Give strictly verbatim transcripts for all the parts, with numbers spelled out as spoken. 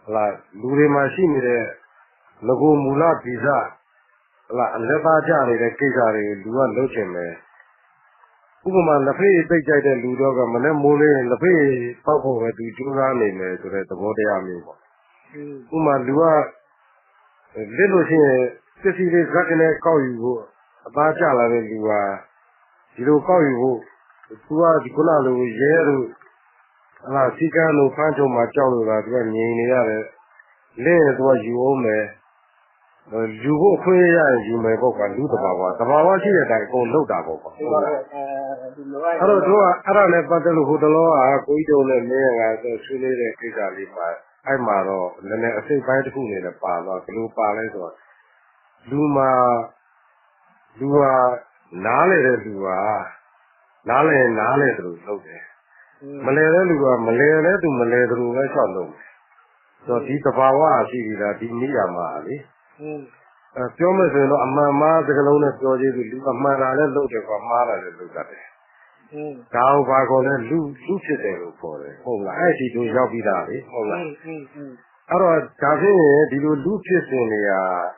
là lù đi mà xin này là cô mù la pizza là anh ta cha này cái cái gì lù ăn lâu chém này cũng mà là phải bây giờ để lù đó cái mà nó mua này là phải bao phố cái túi chung ra này này rồi tập bố đây làm gì cũng mà lù à lên lúc xin cái gì đấy cái này cao yêu ta cha là cái lù à chỉ lo cao yêu tu à chỉ có là lù dễ rồi là chỉ cái lù phan cho mà cháu rồi là cái nhảy này là lênตัวอยู่အောင်မယ်ယူဖို့ခွင့်ရရင်ယူမယ်ပေါ့ကွာလူတဘာဝတဘာဝရှိတဲ့အတိုင်းအကုန်လုပ်တာပေါ့ကွာအဲ့တော့တို့ကအဲ့ဒါနဲ့ပတ်သက်လို့ဟိုတလောကကိုကြီးတုံးနဲ့မင်းကဆွေးနွေးတဲ့ကိစ္စလေးပါအဲ့မှာတော့လည်းလည်းအစိတ်ပိုင်းတစ်ခုနေနဲ့ပါတော့ဘယ်လိုပါလဲဆိုတော့လူမှာလူဟာနားလေတဲ့လူဟာနားလေနားလေသူလုပ်တယ်မလဲတဲ့လူကမလဲတဲ့သူမလဲသူပဲရှောက်လုပ်ဆိုဒီတဘာဝရှိပြီလားဒီနေရာမှာလေအဲပြောမယ်ဆိုရင်တော့အမှန်မှားစကလုံးနဲ့ပြောကြည့်ပြီးလူအမှန်တာလည်းလုပ်တယ်ကွာမှားတာလည်းလုပ်တတ်တယ်ဒါဟိုဘာခေါ်လဲလူလူဖြစ်တယ်လို့ခေါ်တယ်ဟုတ်လားအဲ့ဒီတို့ရောက်ပြီးသားလေဟုတ်လားအဲ့တော့ဒါဖြင့်ဒီလိုလူဖြစ်စဉ်တွေက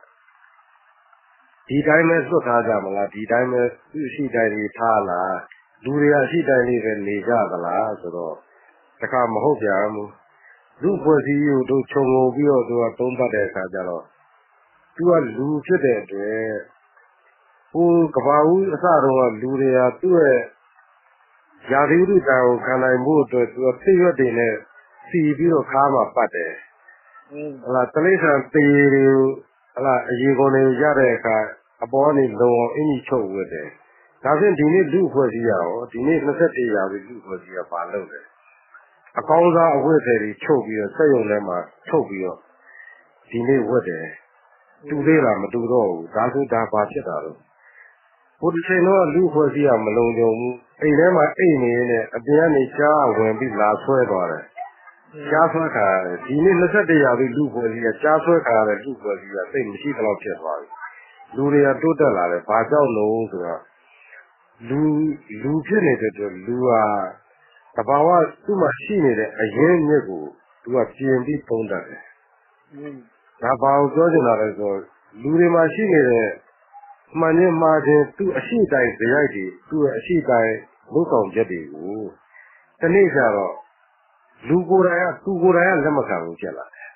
ဒီတိုင်းပဲစွတ်ထားကြမလားဒီတိုင်းပဲသူ့ရှိတိုင်းလေးထားလားလူတွေကရှိတိုင်းလေးပဲနေကြသလားဆိုတော့တခါမဟုတ်ကြဘူးလူဖွဲ့စည်းကိုတို့ခြုံငုံပြီးတော့သူကသုံးသပ်တဲ့အခါကျတော့သူကလူဖြစ်တဲ့အတွက်ဟိုကဘာဦးအစတော့လူတွေကသူ့ရဲ့ယာတိဥဒ္ဒါကိုခံနိုင်ဖို့အတွက်သူကသိရွက်တွေနဲ့စီပြီးတော့ခါမှပတ်တယ်ဟလာတလိษံတေတွေကိုဟလာအရေကုန်တွေရတဲ့အခါအပေါ်ကနေလုံအောင်အင်းကြီးချုပ်ဝတ်တယ်ဒါဖြင့်ဒီနေ့လူဖွဲ့စည်းရအောင်ဒီနေ့၂၁ရာပြီလူဖွဲ့စည်းရပါလို့တယ်အကောင်းစားအဝတ်တွေချုပ်ပြီးတော့စက်ရုံထဲမှာချုပ်ပြီးတော့ဒီနေ့ဝတ်တယ်တူသေးလားမတူတော့ဘူးဒါဆိုဒါပါဖြစ်တာလို့ဘုဒ္ဓရှင်တော့လူဖွဲ့စည်းရမလုံခြုံဘူးအိမ်ထဲမှာအိမ်နေနေအပြင်ကနေရှားဝင်ပြီးလာဆွဲသွားတယ်ရှားဆွဲခါဒီနေ့၂၁ရာပြီလူဖွဲ့စည်းရရှားဆွဲခါရတဲ့လူဖွဲ့စည်းရစိတ်မရှိတော့ဖြစ်သွားပြီလူတွေကတိုးတက်လာတယ်ဘာကြောင့်လို့ဆိုတော့လူလူဖြစ်နေတဲ့အတွက်လူဟာတဘာဝသူ့မှာရှိနေတဲ့အရင်းမြစ်ကိုသူကပြင်ပြီးပုံတတ်တယ်။ဒါဘာကိုပြောချင်တာလဲဆိုလူတွေမှာရှိနေတဲ့မှန်ခြင်းမှားခြင်းသူ့အရှိတိုင်းဇယိုက်တွေသူ့ရဲ့အရှိတိုင်းလုပ်ဆောင်ချက်တွေကိုတနေ့ကျတော့လူကိုယ်တိုင်ကသူကိုယ်တိုင်ကလက်မခံဘူးဖြစ်လာတယ်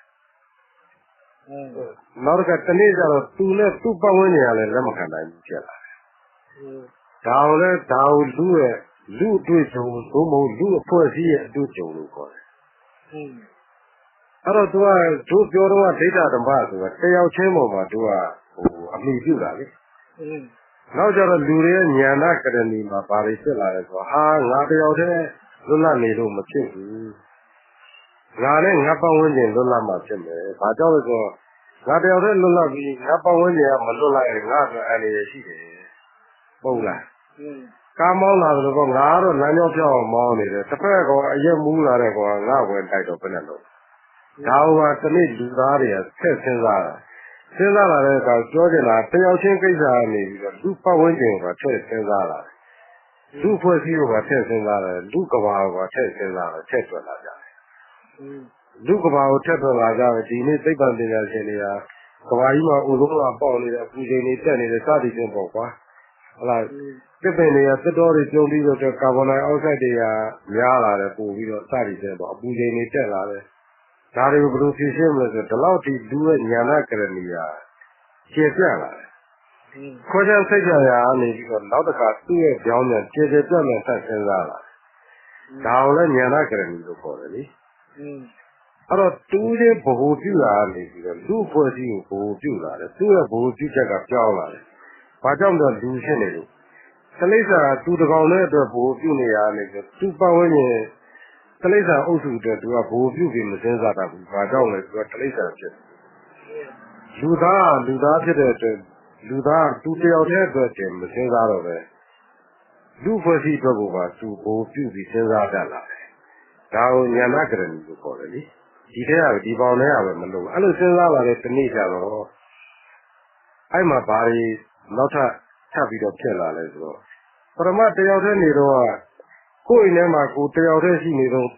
။နောက်တစ်ခါတနေ့ကျတော့သူနဲ့သူ့ပတ်ဝန်းကျင်ကလည်းလက်မခံနိုင်ဘူးဖြစ်လာတယ်။ဒါကိုလည်းဒါကိုလူရဲ့လူအတွေ့အကြုံသို့မဟုတ်လူအဖွဲ့အစည်းရဲ့အတွေ့အကြုံလို့ခေါ်တယ်။အဲ့တော့သူကတို့ပြောတော့ဒိဋ္ဌဓမ္မဆိုတာတယောက်ချင်းပေါ်မှာသူကဟိုအမိပြုတာလေ။နောက်ကျတော့လူတွေရဲ့ဉာဏကရဏီမှာဘာတွေဖြစ်လာလဲဆိုတော့ဟာငါတယောက်တည်းလွတ်လပ်နေလို့မဖြစ်ဘူး။ငါနဲ့ငါပတ်ဝန်းကျင်လွတ်လပ်မှဖြစ်မယ်။ဘာကြောင့်လဲဆိုတော့ငါတယောက်တည်းလွတ်လပ်ပြီးငါပတ်ဝန်းကျင်ကမလွတ်လပ်ရင်ငါဆိုအန္တရာယ်ရှိတယ်။ဟုတ်လား။ကားမောင်းလာတယ်ကောငါတော့လမ်းကြောင်းပြောင်းအောင်မောင်းနေတယ်တစ်ဖက်ကအရက်မူးလာတဲ့ကောငါဝင်တိုက်တော့ဘယ်နဲ့လို့ဒါဟိုကတနေ့လူသားတွေကဆက်စဉ်းစားတာစဉ်းစားလာတဲ့အခါပြောချင်တာတယောက်ချင်းကိစ္စကနေပြီးတော့လူပတ်ဝန်းကျင်ကထည့်စဉ်းစားလာတယ်လူဖွဲ့စည်းကထည့်စဉ်းစားတယ်လူကဘာကထည့်စဉ်းစားတယ်ထည့်ထွက်လာကြတယ်လူကဘာကိုထည့်ထွက်လာကြတယ်ဒီနေ့သိပ္ပံပညာရှင်တွေကကဘာကြီးမှာဥဆုံးလာပေါက်နေတဲ့အပူချိန်တွေတက်နေတဲ့စသည်ဖြင့်ပေါ့ကွာဟလာတစ်ပင်တွေကသစ်တော်တွေကျုံပြီးတော့ကာဗွန်ဒိုင်အောက်ဆိုက်တွေကများလာတယ်ပို့ပြီးတော့စသည်ဖြင့်ပေါ့အပူချိန်တွေတက်လာတယ်ဒါတွေကိုဘယ်လိုဖြေရှင်းမလဲဆိုတော့ဒီလောက်ထိလူရဲ့ဉာဏကရဏီယာကျေပြန့်လာတယ်ခွဲခြားစိတ်ကြရာအနေပြီးတော့နောက်တစ်ခါသူ့ရဲ့ကြောင်းပြန်ကျေကျေပြန့်ပြန်ဆက်စဉ်းစားလာဒါကိုလည်းဉာဏကရဏီလို့ခေါ်တယ်လေအဲ့တော့တူးတဲ့ဘ ഹു ပြုတာနေပြီးတော့လူဖွဲ့စည်းကိုဘ ഹു ပြုလာတယ်သူ့ရဲ့ဘ ഹു ပြုချက်ကပြောင်းလာတယ်ဘာကြောင့်တော့လူဖြစ်နေလို့တလိษံသူတကောင်နဲ့အတွက်ဘ ഹു ပြုနေရနေပြီးသူ့ပတ်ဝန်းကျင်တလိษံအုပ်စုအတွက်သူကဘ ഹു ပြုပြီးမစင်းစားတာဘူးဘာကြောင့်လဲသူကတလိษံဖြစ်လူသားလူသားဖြစ်တဲ့အတွက်လူသားသူတယောက်တည်းအတွက်တည်းမစင်းစားတော့ပဲလူဖွဲ့စည်းအတွက်ကိုပါသူဘ ഹു ပြုပြီးစင်းစားတတ်လာတယ်ဒါကိုဉာဏကရဏီလို့ခေါ်တယ်လေဒီထဲကဒီပေါင်းထဲကပဲမလို့အဲ့လိုစဉ်းစားလာတဲ့တနေ့ကျတော့အဲ့မှာဘာတွေနောက်ထပ်ထပ်ပြီးတော့ဖြစ်လာလဲဆိုတော့ပရမတ်တယောက်တည်းနေတော့ကိုယ်အိမ်ထဲမှာကိုယ်တယောက်တည်းရှိနေတော့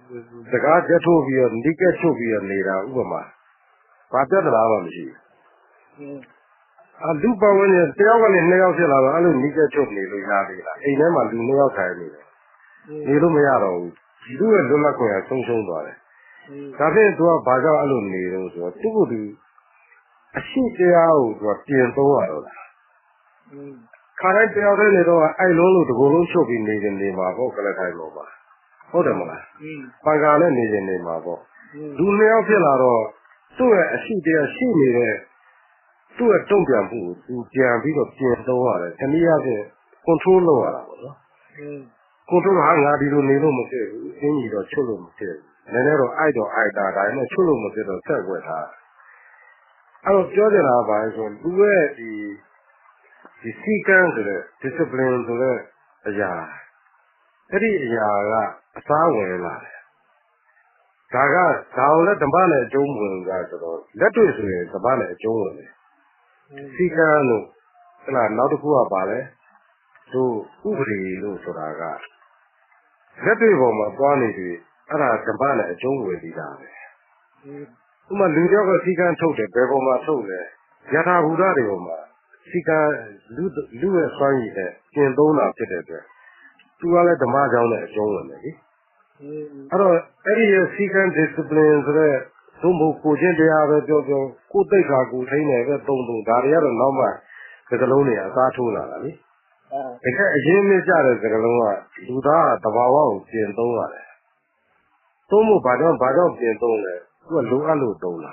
စကားကြက်ထိုးပြီးတော့နိကက်ချုပ်ပြီးတော့နေတာဥပမာဘာပြဿနာမှမရှိဘူးအလူပဝန်းကျင်တယောက်ကနေနှစ်ယောက်ဖြစ်လာတော့အဲ့လိုနိကက်ချုပ်နေလို့ရသေးလားအိမ်ထဲမှာလူနှစ်ယောက်ထိုင်နေတယ်နေလို့မရတော့ဘူးသူ့ရဲ့လွတ်လပ်ခွင့်ကဆုံးရှုံးသွားတယ်ဒါဖြင့်သူကဘာကြောင့်အဲ့လိုနေတော့ဆိုတော့သူ့ကိုယ်သူအရှိတရားကိုသူကပြင်သုံးရတော့လားခါတိုင်းတယောက်တည်းနေတော့အဲ့လုံးလို့တကူလုံးချုပ်ပြီးနေနေနေမှာပေါ့ကလထိုင်လို့ပါဟုတ်တယ်မလားပန်ကာနဲ့နေနေနေမှာပေါ့လူနှစ်ယောက်ဖြစ်လာတော့သူ့ရဲ့အရှိတရားရှိနေတဲ့သူ့ရဲ့တုံ့ပြန်မှုကိုသူပြန်ပြီးတော့ပြင်သုံးရတယ်တနည်းအားဖြင့် control လုပ်ရတာပေါ့နော် control ဟာငါဒီလိုနေလို့မဖြစ်ဘူးအင်းကြီးတော့ချုပ်လို့မဖြစ်ဘူးနည်းနည်းတော့အိုက်တော့အိုက်တာဒါပေမဲ့ချုပ်လို့မဖြစ်တော့ဆက်ွက်ထားအဲ့တော့ပြောနေတာကဘာလဲဆိုလူရဲ့ဒီဒီစီကံဆိုတဲ့ discipline ဆိုတဲ့အရာအဲ့ဒီအရာကအစားဝင်လာတယ်ဒါကဒါကိုလည်းဓမ္မနဲ့အကျုံးဝင်ကြဆိုတော့လက်တွေ့ဆိုရင်ဓမ္မနဲ့အကျုံးဝင်တယ်စီကံလို့ဟဲ့လားနောက်တစ်ခုကပါလဲသူဥပဒေလို့ဆိုတာကလက်တွေ့ပေါ်မှာသွားနေပြီအဲ့ဒါဓမ္မနဲ့အကျုံးဝင်ပြီးတာပဲဥပမာလူတယောက်ကစီကံထုတ်တယ်ဘယ်ပေါ်မှာထုတ်လဲယထာဘူတတွေပေါ်မှာစီကံလူလူရဲ့စွမ်းရည်နဲ့ပြင်သုံးတာဖြစ်တဲ့အတွက်သူကလည်းဓမ္မကြောင့်လည်းအကျုံးဝင်တယ်လေအဲ့တော့အဲ့ဒီရဲ့စီကံ discipline ဆိုတဲ့သုံးဖို့ကိုချင်းတရားပဲပြောပြောကိုသိက္ခာကိုထိန်းတယ်ပဲသုံးသုံးဒါတွေကတော့နောက်မှစကလုံးတွေအစားထိုးလာတာလေတကယ်အရင်မြင့်ကြတဲ့စကလုံးကလူသားကတဘာဝကိုပြင်သုံးရတယ်သုံးဖို့ဘာကြောင့်ဘာကြောင့်ပြင်သုံးလဲသူကလိုအပ်လို့သုံးတာ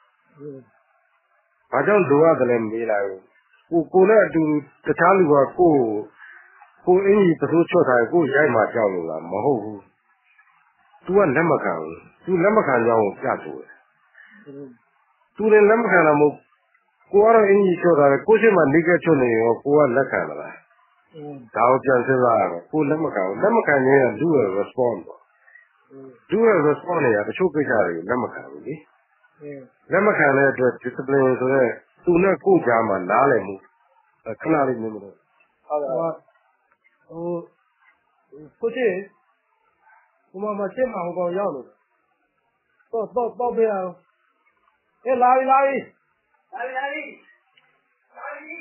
ဘာကြောင့်လိုအပ်တယ်လဲမေးလိုက်ကိုကိုနဲ့အတူတခြားလူကကိုကိုအင်းကြီးသတို့ချွတ်ထားကိုရိုက်မှကြောက်လို့လားမဟုတ်ဘူးသူကလက်မခံဘူးသူလက်မခံကြောင်းကိုပြဆိုတယ်သူလည်းလက်မခံတာမဟုတ်ကိုကတော့အင်းကြီးချွတ်ထားတယ်ကိုရှိမှနေကချွတ်နေရောကိုကလက်ခံလားဒါကိုပြန်စဉ်းစားရတော့ကိုလက်မခံဘူးလက်မခံခြင်းကသူ့ရဲ့ response ပေါ့သူ့ရဲ့ response တွေကတချို့ကိစ္စတွေလက်မခံဘူးလေလက်မခံတဲ့အတွက် discipline ဆိုတဲ့သူနဲ့ကိုကြားမှာနားလည်မှုခဏလေးနေမလို့ဟုတ်ကဲ့ဟိုကိုချင်းဟိုမှာမရှင်းမအောင်ကောင်ရောက်လို့တော့တော့တော့ပြရအောင်အေးလာပြီလာပြီလာပြီလာပြီလာပြီ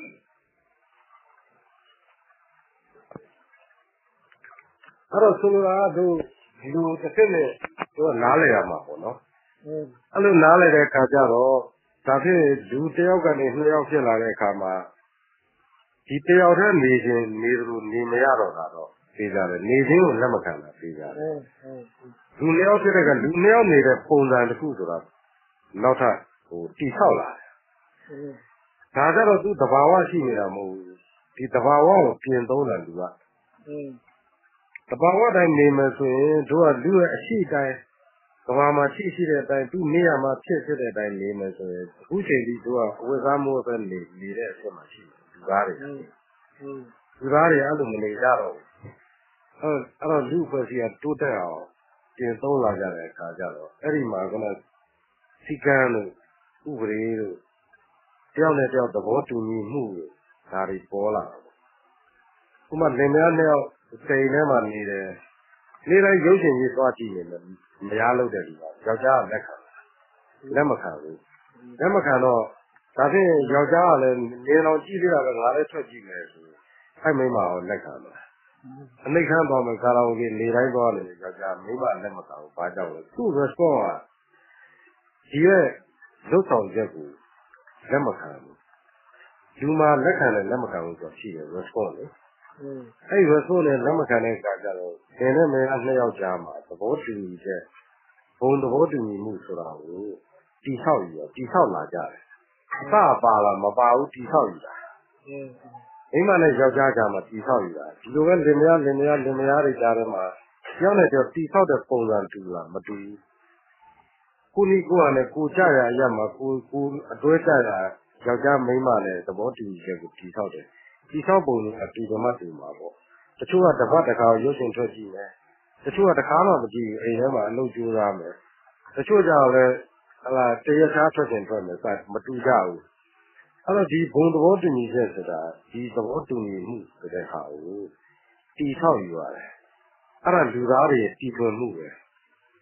အဲ့တော့ဆိုလိုတာကသူလူတစ်ခက်နဲ့သူကနားလည်ရမှာပေါ့နော်အဲ့လိုနားလည်တဲ့အခါကျတော့ဒါဖြင့်လူတယောက်ကနေနှစ်ယောက်ဖြစ်လာတဲ့အခါမှာဒီတယောက်တည်းနေခြင်းနေလို့နေမရတော့တာတော့သိကြတယ်နေခြင်းကိုလက်မခံတာသိကြတယ်လူနှစ်ယောက်ဖြစ်တဲ့ကလူနှစ်ယောက်နေတဲ့ပုံစံတစ်ခုဆိုတာနောက်ထပ်ဟိုတိဆောက်လာတယ်ဒါကြတော့သူတဘာဝရှိနေတာမဟုတ်ဘူးဒီတဘာဝကိုပြင်သုံးတယ်လူကတဘာဝတိုင်းနေမယ်ဆိုရင်တို့ကလူရဲ့အရှိတိုင်းကဘာမှာရှိရှိတဲ့အတိုင်းသူနေရမှာဖြစ်ဖြစ်တဲ့အတိုင်းနေမယ်ဆိုရင်အခုချိန်ဒီတို့ကအဝတ်စားမိုးပဲနေနေတဲ့အချက်မှာရှိတယ်လူသားတွေလူသားတွေအဲ့လိုမနေကြတော့ဘူးအဲ့အဲ့တော့လူဖွဲ့စီကတိုးတက်အောင်ပြင်သုံးလာကြတဲ့အခါကျတော့အဲ့ဒီမှာကလည်းစီကံလို့ဥပဒေလို့တယောက်နဲ့တယောက်သဘောတူညီမှုဒါတွေပေါ်လာတယ်ဥပမာလင်မယားနှစ်ယောက်စိန်ထဲမှာနေတယ်နေတိုင်းရုပ်ရှင်ကြီးသွားကြည့်နေတယ်မရလို့တဲ့လူကယောက်ျားကလက်ခံလက်မခံဘူးလက်မခံတော့ဒါဖြင့်ယောက်ျားကလည်းနေအောင်ကြည့်ရတာပဲငါလည်းထွက်ကြည့်မယ်ဆိုအဲ့မိန်းမကိုလက်ခံတယ်အနိဋ္ဌံသွားမယ်ကာရာโอเกနေတိုင်းသွားတယ်ယောက်ျားမိန်းမလက်မခံဘူးဘာကြောင့်လဲသူ့ response ကဒီရဲ့လုတ်ဆောင်ချက်ကိုလက်မခံဘူးလူမှာလက်ခံတယ်လက်မခံဘူးဆိုရှိတယ် response လေအဲ့ response နဲ့လက်မခံတဲ့အခါကျတော့သင်နဲ့မင်းအနှစ်ယောက်ကြားမှာသဘောတူညီချက်ဘုံသဘောတူညီမှုဆိုတာကိုတိဆောက်ရတိဆောက်လာကြတယ်အစပါလားမပါဘူးတိဆောက်ရတာမိမနဲ့ယောက်ျားကြားမှာတိဆောက်ရတာဒီလိုပဲလင်မယားလင်မယားလင်မယားတွေကြားထဲမှာကြောက်နေတော့တိဆောက်တဲ့ပုံစံတူလားမတူဘူးကိုနီကိုကလည်းကိုကြရအရမှာကိုကိုအတွဲကြရယောက်ျားမိန်းမနဲ့သဘောတူညီချက်ကိုတိဆောက်တယ်တိဆောက်ပုံကအတူတမတူမှာပေါ့တချို့ကတစ်ပတ်တစ်ခါရုပ်ရှင်ထွက်ကြည့်မယ်တချို့ကတစ်ခါမှမကြည့်ဘူးအိမ်ထဲမှာအလုပ်ကြိုးစားမယ်တချို့ကြောင့်လည်းဟလာတရထားထွက်တင်ထွက်မယ်စမတူကြဘူးအဲ့တော့ဒီဘုံသဘောတူညီချက်ဆိုတာဒီသဘောတူညီမှုဆိုတဲ့ဟာကိုတိဆောက်ယူရတယ်အဲ့ဒါလူသားတွေတည်ထွင်မှုပဲ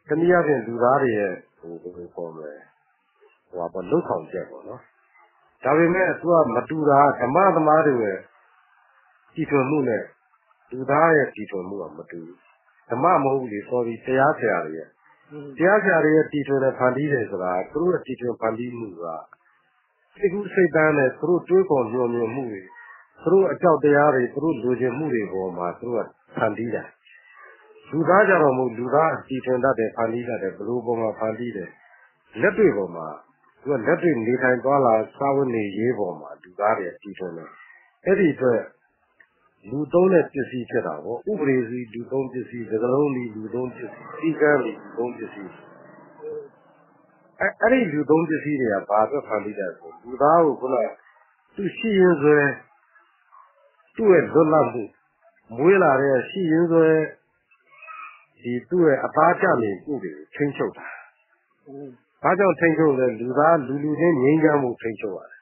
တနည်းအားဖြင့်လူသားတွေရဲ့ဟိုဘယ်လိုခေါ်မလဲဟိုပါလှုပ်ဆောင်ချက်ပေါ့နော်ဒါပေမဲ့သူကမတူတာဓမ္မသမားတွေရဲ့ကြည်ထွင်မှုနဲ့လူသားရဲ့ကြည်ထွင်မှုကမတူဘူးဓမ္မမဟုတ်လေ sorry တရားဆရာတွေရဲ့တရားဆရာတွေရဲ့ကြည်ထွင်တဲ့ဖန်တီးတယ်ဆိုတာသူတို့ရဲ့ကြည်ထွင်ဖန်တီးမှုကစိတ်ကူးစိတ်တန်းနဲ့သူတို့တွေးခေါ်ညွှန်မြင်မှုတွေသူတို့အကြောက်တရားတွေသူတို့လိုချင်မှုတွေပေါ်မှာသူတို့ကဖန်တီးတာလူသားကြတော့မဟုတ်လူသားကြည်ထွင်တတ်တယ်ဖန်တီးတတ်တယ်ဘလို့ပေါ်မှာဖန်တီးတယ်လက်တွေ့ပေါ်မှာသူကလက်တွေ့နေထိုင်သွားလာစာဝတ်နေရေးပေါ်မှာလူသားတွေကြည်ထွင်တယ်အဲ့ဒီအတွက်လူသုံးတဲ့ပစ္စည်းဖြစ်တာပေါ့ဥပဒေစီလူသုံးပစ္စည်းသကလုံးဒီလူသုံးပစ္စည်းစီကံဒီလူသုံးပစ္စည်းအဲအဲ့ဒီလူသုံးပစ္စည်းတွေကဘာအတွက်ဖန်တီးတယ်ဆိုလူသားကိုခုနသူရှိရင်ဆိုရင်သူ့ရဲ့လွတ်လပ်မှုမွေးလာတဲ့ရှိရင်ဆိုရင်ဒီသူ့ရဲ့အသားကျနေမှုတွေထိန်းချုပ်တာဘာကြောင့်ထိန်းချုပ်လဲလူသားလူလူချင်းငြိမ်းချမ်းမှုထိန်းချုပ်ရတယ်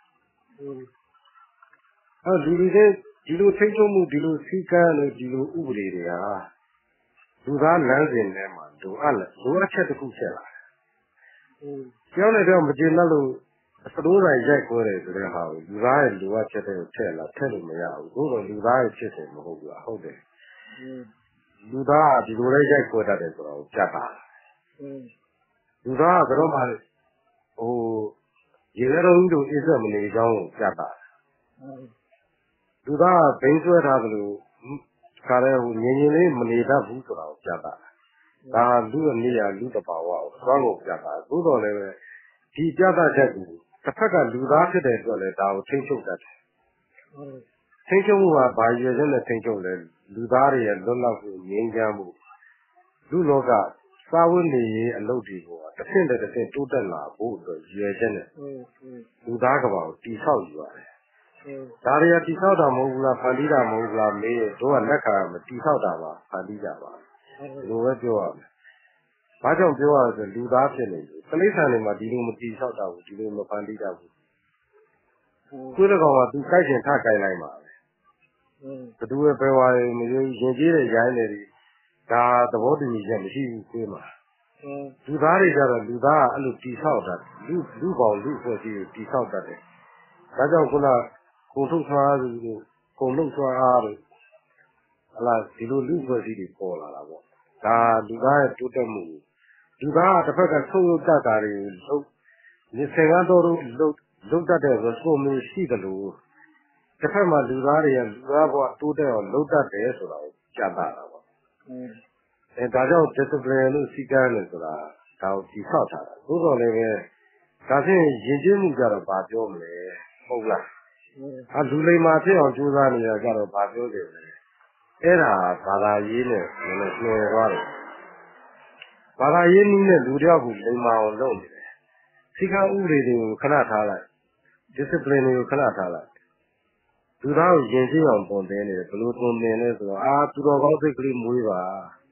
အဲလူလူချင်းဒီလိုထိန်းချုပ်မှုဒီလိုစည်းကမ်းလို့ဒီလိုဥပဒေတွေဟာလူသားလမ်းစဉ်ထဲမှာလိုအပ်လဲလိုအပ်ချက်တစ်ခုဖြစ်လာတယ်။ကျောင်းနဲ့တော့မကျေနပ်လို့အစိုးရရိုက်ခွဲတယ်ဆိုတဲ့ဟာကိုလူသားရဲ့လိုအပ်ချက်တွေကိုထည့်လာထည့်လို့မရဘူး။သို့တော့လူသားရဲ့ဖြစ်စဉ်မဟုတ်ဘူးဟုတ်တယ်။လူသားကဒီလိုလေးရိုက်ခွဲတတ်တယ်ဆိုတော့ကြက်တာ။လူသားကတော့မှဟိုရေရဲတော်ကြီးတို့အစ္ဆမနေကြောင်းကိုကြက်တာ။လူသားဘိန်းဆွဲထားသလိုခါရဲဟိုငြင်းငြင်းလေးမနေတတ်ဘူးဆိုတာကိုပြတာဒါလူရဲ့နေရာလူတဘာဝကိုသွားကိုပြတာသို့တော်လည်းပဲဒီပြတာချက်ကိုတစ်ဖက်ကလူသားဖြစ်တဲ့အတွက်လည်းဒါကိုထိန်းချုပ်တတ်တယ်ထိန်းချုပ်မှုကဘာရွယ်ချက်နဲ့ထိန်းချုပ်လဲလူသားတွေရဲ့လွတ်လပ်မှုငြိမ်းချမ်းမှုလူလောကစာဝတ်နေရေးအလုပ်တွေကိုတစ်ဆင့်တစ်ဆင့်တိုးတက်လာဖို့အတွက်ရွယ်ချက်နဲ့လူသားကဘာကိုတိဆောက်ယူရတယ်ဒါတွေကတိဆောက်တာမဟုတ်ဘူးလားဖန်တီးတာမဟုတ်ဘူးလားမေးတို့ကလက်ခံမတိဆောက်တာပါဖန်တီးကြပါဒီလိုပဲပြောရမယ်။ဘာကြောင့်ပြောရလဲဆိုလူသားဖြစ်နေတယ်။တိရစ္ဆာန်တွေမှာဒီလိုမတိဆောက်တာဘူးဒီလိုမဖန်တီးတတ်ဘူး။ကိုယ်တစ်ကောင်ကသူကိုက်ချင်ထကိုက်လိုက်မှာပဲ။ဘသူရဲ့ဘယ်ဝါတွေမယုံရင်ကြီးတဲ့ရိုင်းတွေဒါသဘောတူညီချက်မရှိဘူးကိုယ်မှာ။လူသားတွေကြတော့လူသားကအဲ့လိုတိဆောက်တာလူလူပေါင်းလူဖွဲ့စည်းကိုတိဆောက်တတ်တယ်။ဒါကြောင့်ခုနကိုထုတ်ဆွားသူတို့ကိုလုံဆွားအားတို့ဟလာဒီလိုလူဖွဲ့စည်းတွေပေါ်လာတာပေါ့ဒါလူသားရဲ့တိုးတက်မှုလူသားကတစ်ဖက်ကဆုံးယုတ်တတ်တာတွေလုံးနေစင်ကားတော်တို့လုံးလုံးတတ်တဲ့ဆိုဆိုမျိုးရှိတယ်လို့တစ်ဖက်မှာလူသားတွေရဲ့လူသားဘဝတိုးတက်အောင်လုံးတတ်တယ်ဆိုတာကိုကြားတာပေါ့အဲဒါကြောင့် discipline လို့စီကံလို့ဆိုတာဒါကိုဒီဆောက်ထားတာသို့တော်လည်းပဲဒါဖြင့်ယဉ်ကျေးမှုကြတော့ဘာပြောမလဲဟုတ်လားအလူလိမ္မာဖြစ်အောင်ကြိုးစားနေတာကြတော့ဘာပြောကြလဲအဲ့ဒါဘာသာရေးနဲ့နည်းနည်းနှွယ်သွားတယ်ဘာသာရေးနည်းနဲ့လူတယောက်ကိုလိမ္မာအောင်လုပ်နေတယ်စီကံဥပဒေတွေကိုခဏထားလိုက် discipline တွေကိုခဏထားလိုက်လူသားကိုယဉ်ကျေးအောင်ပုံတင်နေတယ်ဘလို့ပုံတင်လဲဆိုတော့အာသူတော်ကောင်းစိတ်ကလေးမွေးပါ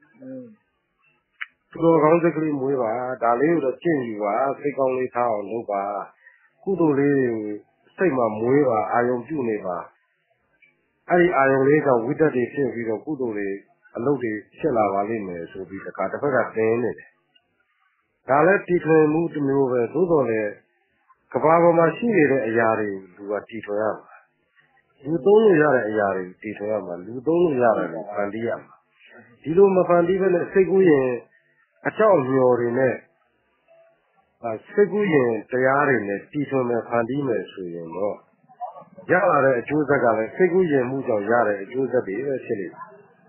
သူတော်ကောင်းစိတ်ကလေးမွေးပါဒါလေးကိုတော့ကျင့်ယူပါစိတ်ကောင်းလေးထားအောင်လုပ်ပါကုသိုလ်လေးစိတ်မှာမွေးပါအာယုံပြုနေပါအဲ့ဒီအာယုံလေးကဝိတ္တတွေဖြစ်ပြီးတော့ကုသိုလ်တွေအလုပ်တွေဖြစ်လာပါလိမ့်မယ်ဆိုပြီးတခါတစ်ဖက်ကသင်နေတယ်ဒါလည်းတည်ထွင်မှုတစ်မျိုးပဲသို့တော်လည်းကဘာပေါ်မှာရှိနေတဲ့အရာတွေလူကတည်ထွင်ရမှာလူသုံးလို့ရတဲ့အရာတွေတည်ထွင်ရမှာလူသုံးလို့ရတာကိုဖန်တီးရမှာဒီလိုမဖန်တီးဘဲနဲ့စိတ်ကူးရင်အကြောက်မျောတွေနဲ့အဲစိတ်ကူးရင်တရားတွေနဲ့တည်ထွင်မယ်ဖန်တီးမယ်ဆိုရင်တော့ရလာတဲ့အကျိုးဆက်ကလည်းစိတ်ကူးရင်မှုကြောင့်ရတဲ့အကျိုးဆက်တွေပဲဖြစ်နေတယ်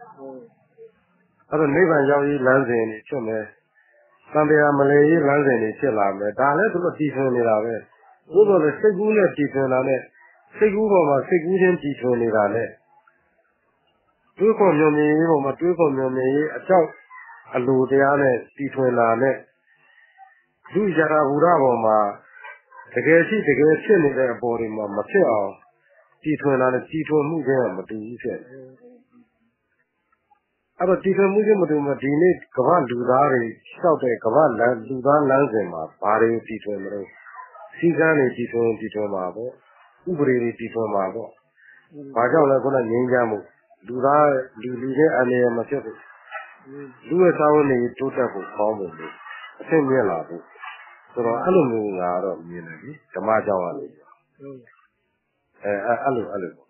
အဲ့တော့နိဗ္ဗာန်ရောက်ရေးလမ်းစဉ်တွေဖြစ်မယ်သံဃာမလဲရေးလမ်းစဉ်တွေဖြစ်လာမယ်ဒါလည်းသူတို့တည်ထွင်နေတာပဲဘုရားလည်းစိတ်ကူးနဲ့တည်ထွင်တာနဲ့စိတ်ကူးပေါ်မှာစိတ်ကူးချင်းတည်ထွင်နေတာနဲ့တွေးခေါ်မျှော်မြင်ရေးပေါ်မှာတွေးခေါ်မျှော်မြင်ရေးအကြောက်အလိုတရားနဲ့တည်ထွင်တာနဲ့လူရတာဘုရားပေါ်မှာတကယ်ရှိတကယ်ဖြစ်နေတဲ့အပေါ်တွေမှာမဖြစ်အောင်တည်ထွင်တာနဲ့တည်ထွင်မှုချင်းကမတူဘူးဖြစ်တယ်အဲ့တော့တည်ထွင်မှုချင်းမတူမှဒီနေ့ကမ္ဘာလူသားတွေလျှောက်တဲ့ကမ္ဘာလမ်းလူသားလမ်းစဉ်မှာဘာတွေတည်ထွင်မလို့စီကံတွေတည်ထွင်တည်ထွင်မှာပေါ့ဥပဒေတွေတည်ထွင်မှာပေါ့ဘာကြောင့်လဲခုနငြိမ်းချမ်းမှုလူသားလူလူချင်းအနေနဲ့မဖြစ်ဘူးလူရဲ့စာဝန်တွေတိုးတက်ဖို့ကောင်းဖို့လို့အဆင်မြင့်လာဖို့ဆိုတော့အဲ့လိုမျိုးငါတော့မြင်တယ်လေဓမ္မကြောင့်ရလို့အဲအဲ့လိုအဲ့လို